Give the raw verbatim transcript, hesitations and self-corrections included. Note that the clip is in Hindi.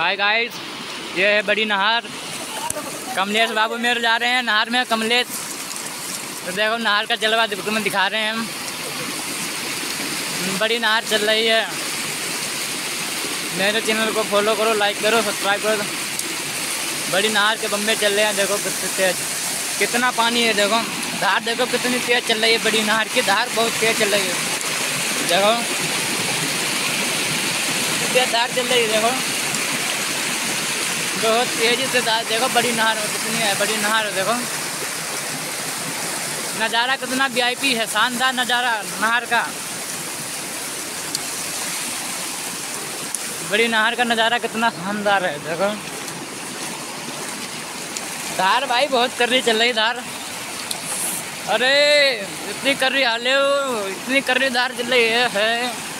हाय गाइस, ये है बड़ी नहर। कमलेश बाबू मेरे जा रहे हैं नहर में। कमलेश तो देखो नहर का जलवा तुम्हें दिखा रहे हैं हम। बड़ी नहर चल रही है। मेरे चैनल को फॉलो करो, लाइक करो, सब्सक्राइब करो। बड़ी नहर के बम्बे चल रहे हैं। देखो कितने तेज, कितना पानी है। देखो धार देखो कितनी तेज चल रही है। बड़ी नहर की धार बहुत तेज चल रही है। देखो तेज धार चल रही है। देखो बहुत तेजी से धार। देखो बड़ी नहर में कितनी है। बड़ी नहर है। देखो नज़ारा कितना वीआईपी है। शानदार नज़ारा नहर का। बड़ी नहर का नज़ारा कितना शानदार है। देखो धार भाई बहुत कर रही चल रही धार। अरे इतनी कर रही हाले इतनी कर रही धार चल रही है, है।